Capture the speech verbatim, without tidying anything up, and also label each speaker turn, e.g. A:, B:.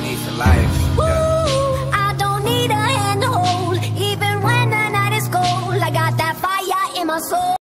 A: me for life.
B: Ooh, I don't need a hand to hold, even when the night is cold. I got that fire in my soul.